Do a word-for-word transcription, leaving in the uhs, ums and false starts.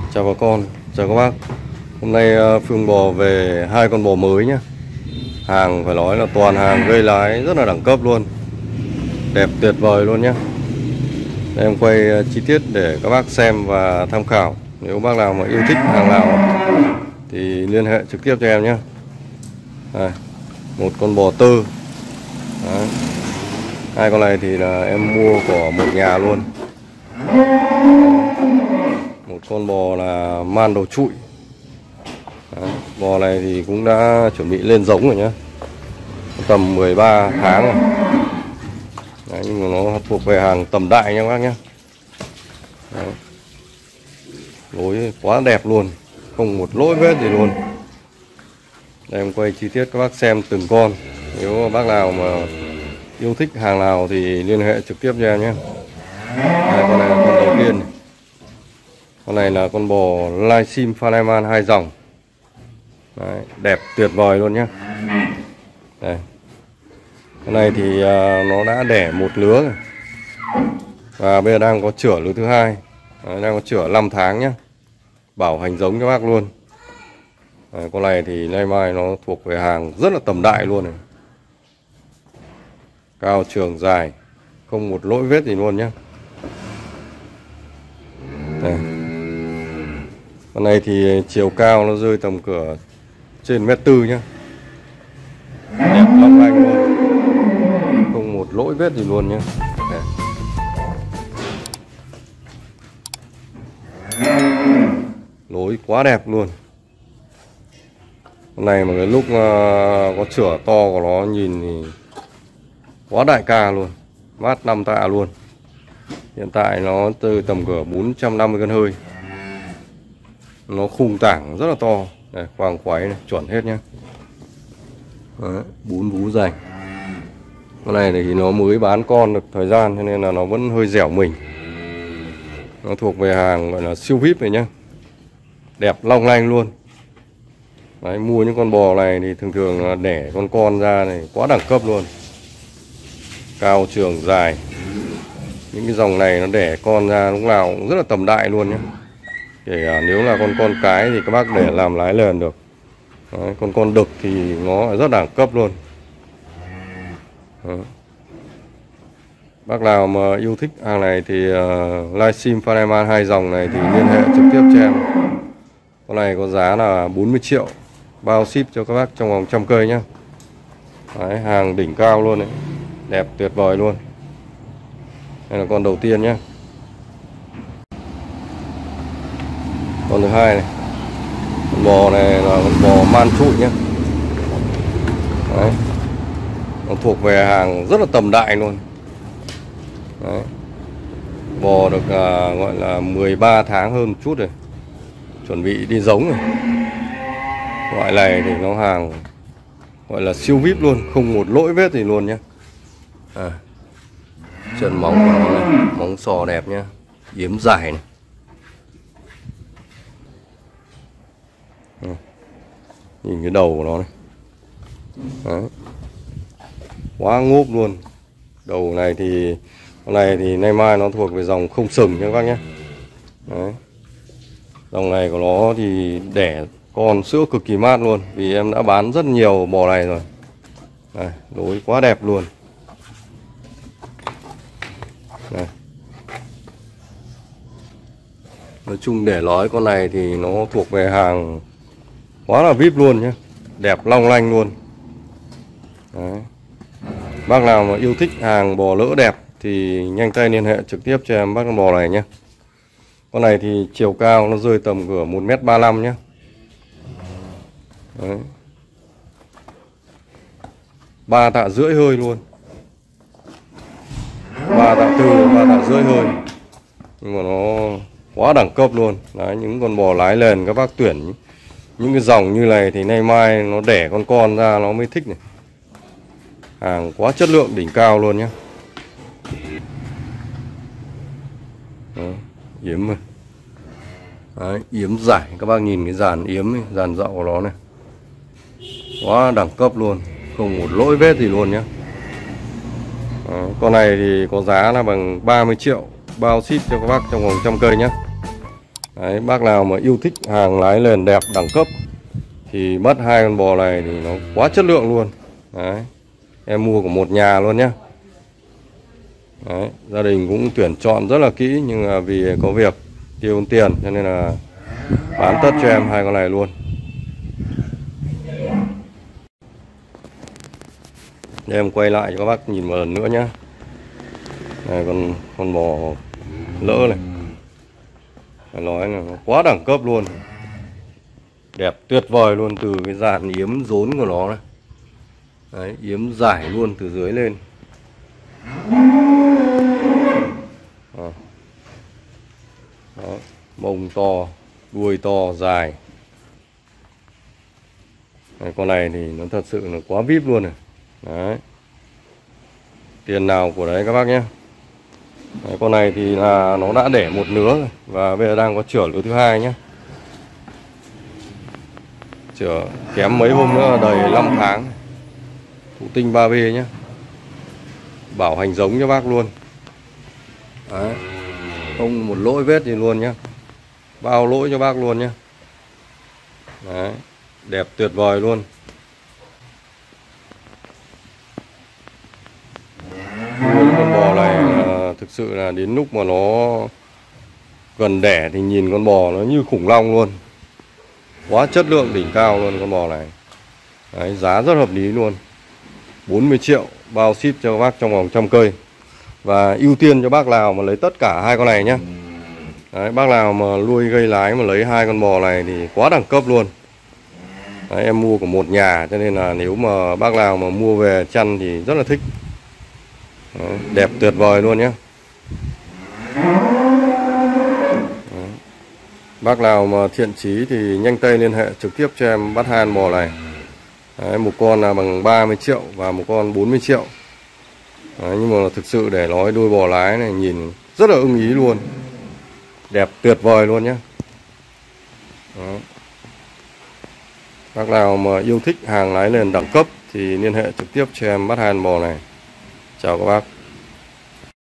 Chào bà con, chào các bác. Hôm nay Phương bò về hai con bò mới nhé. Hàng phải nói là toàn hàng gây lái rất là đẳng cấp luôn, đẹp tuyệt vời luôn nhé. Em quay chi tiết để các bác xem và tham khảo. Nếu bác nào mà yêu thích hàng nào thì liên hệ trực tiếp cho em nhé. Đây, một con bò tơ. Đấy. Hai con này thì là em mua của một nhà luôn. Một con bò là man đầu trụi. Đấy, bò này thì cũng đã chuẩn bị lên giống rồi nhé, tầm mười ba tháng rồi. Đấy, nhưng mà nó thuộc về hàng tầm đại nha các bác nhé. Đấy. Lối quá đẹp luôn, không một lỗi vết gì luôn. Đây, em quay chi tiết các bác xem từng con. Nếu bác nào mà yêu thích hàng nào thì liên hệ trực tiếp cho em nhé. Đây, con này là con đầu tiên. Con này là con bò Lysim Falaman hai dòng. Đấy, đẹp tuyệt vời luôn nhé. Đây. Con này thì uh, nó đã đẻ một lứa rồi. Và bây giờ đang có chửa lứa thứ hai. Đấy, đang có chửa năm tháng nhé. Bảo hành giống cho bác luôn. Đấy, con này thì nay mai nó thuộc về hàng rất là tầm đại luôn này. Cao trường dài, không một lỗi vết gì luôn nhé. Đây. Con này thì chiều cao nó rơi tầm cửa trên mét tư nhá. Đẹp long lanh luôn, không một lỗi vết gì luôn nhé. Đây. Lối quá đẹp luôn. Con này mà cái lúc uh, có chửa to của nó nhìn thì quá đại ca luôn, mát năm tạ luôn. Hiện tại nó từ tầm cỡ bốn trăm năm mươi cân hơi. Nó khung tảng rất là to. Đây, khoang khoáy này, chuẩn hết nhá. Đấy, bún vú dày. Con này thì nó mới bán con được thời gian cho nên là nó vẫn hơi dẻo mình. Nó thuộc về hàng gọi là siêu vi ai pi này nhá. Đẹp long lanh luôn. Đấy, mua những con bò này thì thường thường là đẻ con con ra này quá đẳng cấp luôn. Cao trường dài. Những cái dòng này nó đẻ con ra lúc nào cũng rất là tầm đại luôn nhé. Kể nếu là con con cái thì các bác để làm lái lờn được. Đấy, con con đực thì nó rất đẳng cấp luôn. Đấy. Bác nào mà yêu thích hàng này thì uh, Lysim Falaman hai dòng này thì liên hệ trực tiếp cho em. Con này có giá là bốn mươi triệu, bao ship cho các bác trong vòng trăm cây nhá. Đấy, hàng đỉnh cao luôn đấy, đẹp tuyệt vời luôn. Đây là con đầu tiên nhá. Con thứ hai này, con bò này là con bò man trụi nhá. Đấy, nó thuộc về hàng rất là tầm đại luôn. Đấy. Bò được uh, gọi là mười ba tháng hơn một chút rồi, chuẩn bị đi giống rồi. Loại này thì nó hàng gọi là siêu vi ai pi luôn, không một lỗi vết gì luôn nhé. À, chân móng của nó này, móng sò đẹp nhá, yếm dài này. À, nhìn cái đầu của nó này. Đấy. Quá ngốp luôn. Đầu này thì con này thì nay mai nó thuộc về dòng không sừng nha các bác nhé. Đấy. Dòng này của nó thì đẻ con sữa cực kỳ mát luôn, vì em đã bán rất nhiều bò này rồi. Đây, lối quá đẹp luôn. Đây. Nói chung để nói con này thì nó thuộc về hàng quá là vi ai pi luôn nhé. Đẹp long lanh luôn. Đấy. Bác nào mà yêu thích hàng bò lỡ đẹp thì nhanh tay liên hệ trực tiếp cho em bác con bò này nhé. Con này thì chiều cao nó rơi tầm cửa một mét ba mươi lăm nhé. Đấy. ba tạ rưỡi hơi luôn. ba tạ tư, ba tạ rưỡi hơi. Nhưng mà nó quá đẳng cấp luôn. Đấy, những con bò lái lền các bác tuyển những cái dòng như này thì nay mai nó đẻ con con ra nó mới thích này. Hàng quá chất lượng đỉnh cao luôn nhé. Đấy, yếm này. Đấy, yếm dài, các bác nhìn cái dàn yếm ấy, dàn dậu của nó này. Quá đẳng cấp luôn, không một lỗi vết gì luôn nhé. Đó, con này thì có giá là bằng ba mươi triệu, bao ship cho các bác trong vòng trăm cây nhé. Đấy, bác nào mà yêu thích hàng lái nền đẹp đẳng cấp thì mất hai con bò này thì nó quá chất lượng luôn. Đấy, em mua của một nhà luôn nhá. Đấy, gia đình cũng tuyển chọn rất là kỹ, nhưng mà vì có việc tiêu tiền cho nên là bán tất cho em hai con này luôn. Để em quay lại cho các bác nhìn một lần nữa nhá. Này, con con bò lỡ này, phải nói là nó quá đẳng cấp luôn, đẹp tuyệt vời luôn. Từ cái dàn yếm rốn của nó này, đấy, yếm dài luôn từ dưới lên. Đó. Đó. Mông to, đuôi to, dài. Đấy, con này thì nó thật sự là quá vip luôn này. Đấy, tiền nào của đấy các bác nhé. Đấy, con này thì là nó đã đẻ một nứa rồi, và bây giờ đang có chửa lứa thứ hai nhé. Chửa kém mấy hôm nữa đầy năm tháng. Thụ tinh ba B nhé, bảo hành giống cho bác luôn. Đấy, không một lỗi vết gì luôn nhé, bao lỗi cho bác luôn nhé. Đấy, đẹp tuyệt vời luôn. Con bò này là thực sự là đến lúc mà nó gần đẻ thì nhìn con bò nó như khủng long luôn, quá chất lượng đỉnh cao luôn con bò này. Đấy, giá rất hợp lý luôn, bốn mươi triệu bao ship cho các bác trong vòng trăm cây. Và ưu tiên cho bác nào mà lấy tất cả hai con này nhé. Đấy, bác nào mà nuôi gây lái mà lấy hai con bò này thì quá đẳng cấp luôn. Đấy, em mua của một nhà cho nên là nếu mà bác nào mà mua về chăn thì rất là thích. Đấy, đẹp tuyệt vời luôn nhé. Đấy, bác nào mà thiện chí thì nhanh tay liên hệ trực tiếp cho em bắt hai con bò này. Đấy, một con là bằng ba mươi triệu và một con bốn mươi triệu. Đấy, nhưng mà thực sự để nói đuôi bò lái này nhìn rất là ưng ý luôn, đẹp tuyệt vời luôn nhé. Đó. Bác nào mà yêu thích hàng lái nền đẳng cấp thì liên hệ trực tiếp cho em bắt hai con bò này. Chào các bác.